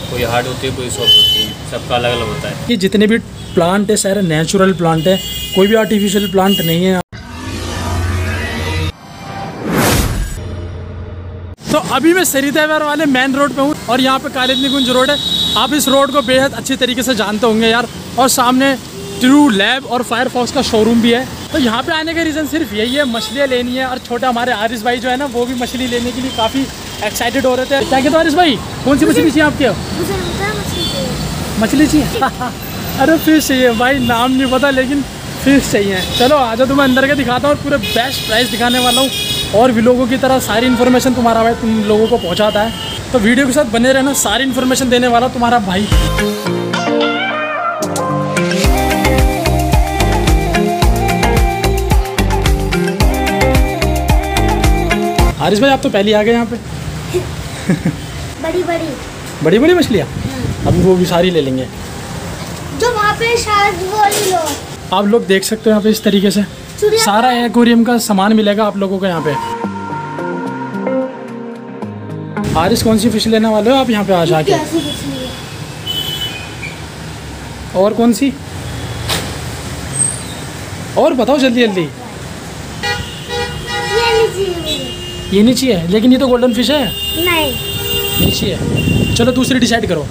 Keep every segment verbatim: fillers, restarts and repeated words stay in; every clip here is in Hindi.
कोई हार्ड होती है, कोई सॉफ्ट होती है, सबका अलग अलग होता है। ये जितने भी प्लांट है सारे नेचुरल प्लांट है, कोई भी आर्टिफिशियल प्लांट नहीं है। तो अभी मैं सरिताविहार वाले मेन रोड पे हूँ और यहाँ पे कालिद निकुंज रोड है। आप इस रोड को बेहद अच्छी तरीके से जानते होंगे यार। और सामने ट्रू लैब और फायरफॉक्स का शोरूम भी है। तो यहाँ पे आने का रीज़न सिर्फ यही है, मछलियाँ लेनी है। और छोटा हमारे आरिस भाई जो है ना, वो भी मछली लेने के लिए काफ़ी एक्साइटेड हो रहे थे। क्या कहते हो आरिस भाई, कौन सी मछली चाहिए आपके? मछली चाहिए? अरे फिश चाहिए भाई, नाम नहीं पता लेकिन फिश चाहिए। चलो आ जाओ, तुम्हें अंदर के दिखाता हूँ और पूरे बेस्ट प्राइस दिखाने वाला हूँ। और भी लोगों की तरह सारी इन्फॉर्मेशन तुम्हारा भाई तुम लोगों को पहुँचाता है। तो वीडियो के साथ बने रहना, सारी इन्फॉर्मेशन देने वाला तुम्हारा भाई। हारिस भाई आप तो पहले आ गए यहाँ पे। बड़ी बड़ी बड़ी बड़ी मछलियाँ अभी वो भी सारी ले लेंगे जो वहाँ पे शायद वो ले लो। आप लोग देख सकते हो यहाँ पे इस तरीके से सारा एक्वेरियम का सामान मिलेगा आप लोगों को यहाँ पे। हारिस कौन सी फिश लेने वाले हो आप यहाँ पे आ जाके? और कौन सी और बताओ जल्दी जल्दी। ये नहीं चाहिए, लेकिन ये तो गोल्डन फिश है। नहीं नहीं चाहिए, चलो दूसरी डिसाइड करो।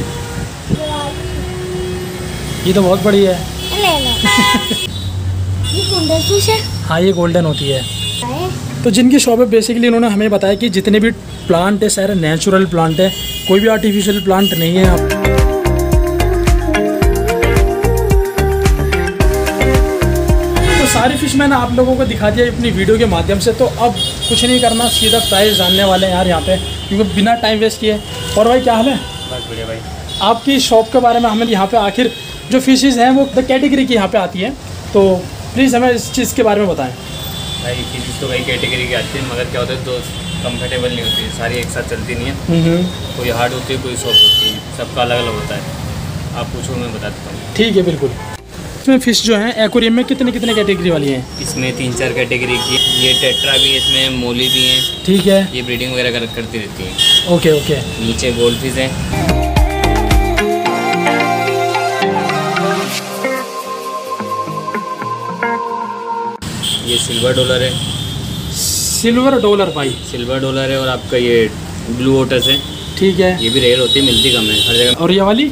ये तो बहुत बड़ी है। ले लो। ये गोल्डन फिश है। हाँ ये गोल्डन होती है। तो जिनकी शॉप है बेसिकली उन्होंने हमें बताया कि जितने भी प्लांट है सारे नेचुरल प्लांट है, कोई भी आर्टिफिशियल प्लांट नहीं है। आप तो सारी फिश मैंने आप लोगों को दिखा दिया अपनी वीडियो के माध्यम से। तो अब कुछ नहीं करना, सीधा प्राइस जानने वाले हैं यार यहाँ पे, क्योंकि बिना टाइम वेस्ट किए। और भाई क्या हाल है? बस बढ़िया भाई। आपकी शॉप के बारे में हमें यहाँ पे आखिर जो फिशेज़ हैं वो द कैटेगरी की यहाँ पे आती है, तो प्लीज़ हमें इस चीज़ के बारे में बताएं। भाई फिशेज तो भाई कैटेगरी की आती है, मगर क्या होता है तो कंफर्टेबल नहीं होती है, सारी एक साथ चलती नहीं है। कोई हार्ड होती है, कोई सॉफ्ट होती है, सबका अलग अलग होता है। आप पूछो मैं बता देता हूँ। ठीक है बिल्कुल। इसमें फ़िश जो है एक्वेरियम में कितने कितने कैटेगरी वाली हैं? इसमें तीन चार कैटेगरी की। ये टेट्रा भी है, इसमें मोली भी है। ठीक है। ये ब्रीडिंग वगैरह कर, करती रहती है। Okay okay. नीचे गोल्ड फिश है। ये सिल्वर डॉलर है। सिल्वर डॉलर भाई? सिल्वर डॉलर है। और आपका ये ब्लू ओटस है। ठीक है। ये भी रेयर होती है, मिलती कम है हर जगह। और ये वाली?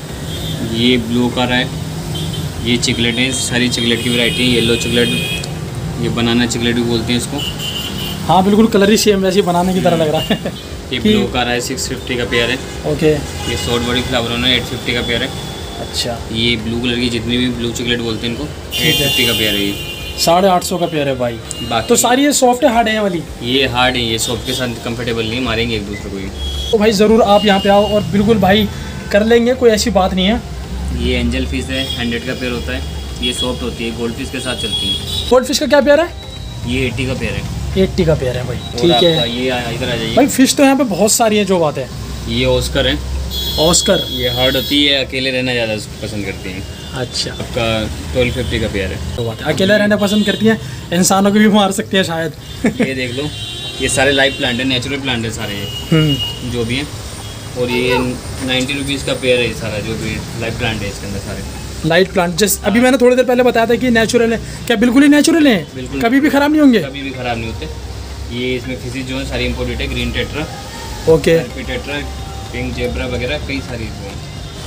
ये ब्लू का है। ये चिकलेट है, सारी चिकलेट की वैरायटी है। येलो चिकलेट, ये बनाना चिकलेट भी बोलते हैं इसको। हाँ बिल्कुल, कलर ही सेम वैसे बनाने की तरह लग रहा है। ये ब्लू का रहा है, सिक्स फिफ्टी का पेयर है। ओके। ये शॉर्ट बॉडी फ्लावर है, एट फिफ्टी का पेयर है। अच्छा। ये ब्लू कलर की जितनी भी ब्लू चिकलेट बोलते हैं इनको, एट फिफ्टी का पेयर है। ये साढ़े आठ सौ का पेयर है भाई। तो सारी ये सॉफ्ट है हार्ड है वाली? ये हार्ड है, ये सॉफ्ट के साथ कंफर्टेबल नहीं, मारेंगे एक दूसरे को ही। तो भाई ज़रूर आप यहाँ पे आओ और बिल्कुल भाई कर लेंगे, कोई ऐसी बात नहीं है। ये एंजल फिश है, हंड्रेड का पेयर होता है। ये सॉफ्ट होती है, गोल्ड फिश के साथ चलती है। गोल्ड फिश का क्या पेयर है? ये एट्टी का पेयर है। एट्टी का पेयर है भाई। ठीक है। ये इधर आ जाइए भाई, फिश तो यहाँ पे बहुत सारी है, जो बात है। ये ऑस्कर है। ऑस्कर? ये हार्ड होती है, अकेले रहना ज़्यादा पसंद करती हैं। अच्छा। आपका ट्वेल्व फिफ्टी का पेयर है। तो बात है, अकेले रहना पसंद करती है, इंसानों को भी मार सकती है शायद। ये देख लो, ये सारे लाइव प्लांट है, नेचुरल प्लांट है सारे ये जो भी हैं। और ये नाइन्टी रुपीज़ का पेयर है सारा, जो भी लाइव प्लांट है इसके अंदर सारे लाइट प्लांट। जैसे अभी मैंने थोड़ी देर पहले बताया था कि नेचुरल है, क्या बिल्कुल ही नेचुरल है? बिल्कुल, कभी भी ख़राब नहीं होंगे? कभी भी ख़राब नहीं होते। ये इसमें फिशेज जो है सारी इंपोर्टेड है। Green tetra, okay, tetra, pink zebra वगैरह कई सारी हैं।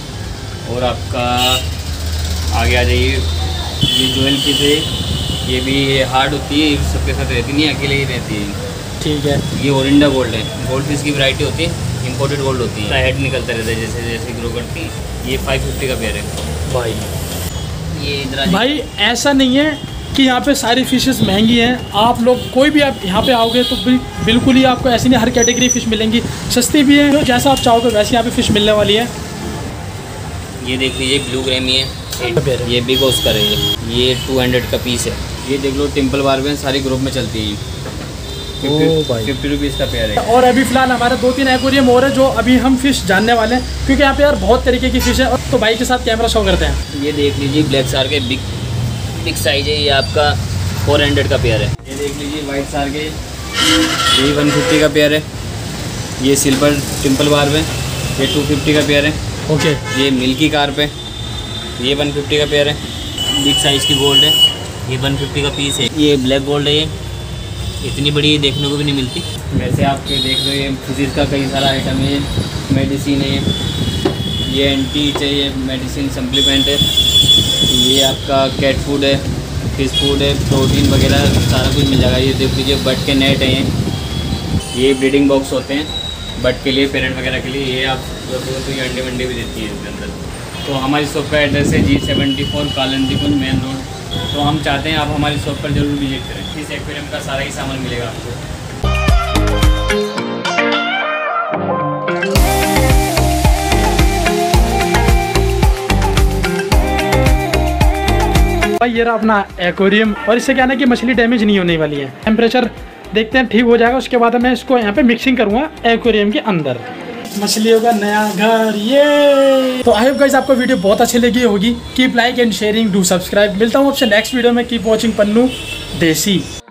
और आपका आगे आ जाइए, ये जोएल फिश है। ये भी हार्ड होती है, सबके साथ रहती नहीं, अकेले ही रहती है। ठीक है। ये ओरिंडा गोल्ड है, गोल्ड फिश की वैरायटी होती है, इंपोर्टेड गोल्ड होती है। हेड निकलता रहता है जैसे जैसे ग्रो करती है। ये फाइव फिफ्टी का पेयर है भाई। ये इधर भाई ऐसा नहीं है कि यहाँ पे सारी फिशेस महंगी हैं। आप लोग कोई भी आप यहाँ पे आओगे तो बिल, बिल्कुल ही आपको ऐसी नहीं, हर कैटेगरी फ़िश मिलेंगी, सस्ती भी है, जैसा आप चाहोगे वैसे यहाँ पे फ़िश मिलने वाली है। ये देख लीजिए, ब्लू ग्रेमी है। ये बिग ऑस्कर है। ये ये टू हंड्रेड का पीस है। ये देख लो, टेम्पल बार्बेन सारी ग्रुप में चलती हैं। फिफ्टी रुपीज़ का पेयर है। और अभी फिलहाल हमारे दो तीन एक्वेरियम और है जो अभी हम फिश जानने वाले हैं, क्योंकि यहाँ पे यार बहुत तरीके की फ़िश है। तो भाई के साथ कैमरा शो करते हैं। ये देख लीजिए, ब्लैक शार्क के बिग बिग साइज है। ये आपका फोर हंड्रेड का पेयर है। ये देख लीजिए, वाइट शार्क है, ये वन फिफ्टी का पेयर है। ये सिल्वर टेम्पल बार्ब है, ये टू फिफ्टी का पेयर है। ओके। ये मिल्की कार पे, ये वन फिफ्टी का पेयर है। बिग साइज़ की गोल्ड है, ये वन फिफ्टी का पीस है। ये ब्लैक गोल्ड है, ये इतनी बड़ी देखने को भी नहीं मिलती। वैसे आप देख रहे हो ये फिजिक्स का कई सारा आइटम है, मेडिसिन है, ये एंटी चाहिए मेडिसिन सप्लीमेंट है, ये आपका कैट फूड है, फिश फूड है, प्रोटीन वगैरह सारा कुछ मिल जाएगा। ये देख लीजिए बर्ड के नेट हैं, ये ब्रीडिंग बॉक्स होते हैं बर्ड के लिए, पेरेंट वगैरह के लिए। ये आप रखोगे तो ये अंडे वंडे भी देती है इसके अंदर। तो हमारी शॉप का एड्रेस है G seventy four Kalindi Kunj main road. तो हम चाहते हैं आप हमारी शॉप पर जरूर विजिट करें। इस एक्वेरियम का सारा ही सामान मिलेगा आपको। भाई ये रहा अपना एक्वेरियम, और इससे क्या है ना कि मछली डैमेज नहीं होने वाली है। टेम्परेचर देखते हैं ठीक हो जाएगा, उसके बाद मैं इसको यहाँ पे मिक्सिंग करूँगा एक्वेरियम के अंदर। मछलियों का नया घर ये। तो आई होप गाइस आपको वीडियो बहुत अच्छी लगी होगी। Keep like and sharing, do subscribe. मिलता हूँ आपसे नेक्स्ट वीडियो में। कीप वॉचिंग पन्नू देसी।